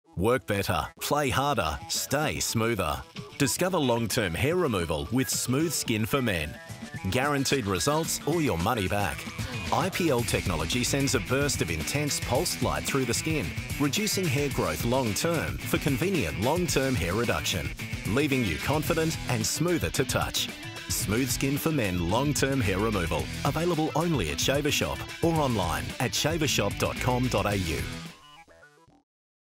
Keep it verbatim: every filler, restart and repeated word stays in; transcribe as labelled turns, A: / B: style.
A: Work better, play harder, stay smoother. Discover long-term hair removal with Smooth Skin for Men. Guaranteed results or your money back. I P L technology sends a burst of intense pulsed light through the skin, reducing hair growth long-term for convenient long-term hair reduction, leaving you confident and smoother to touch. Smooth Skin for Men long-term hair removal. Available only at Shaver Shop or online at shaver shop dot com dot a u.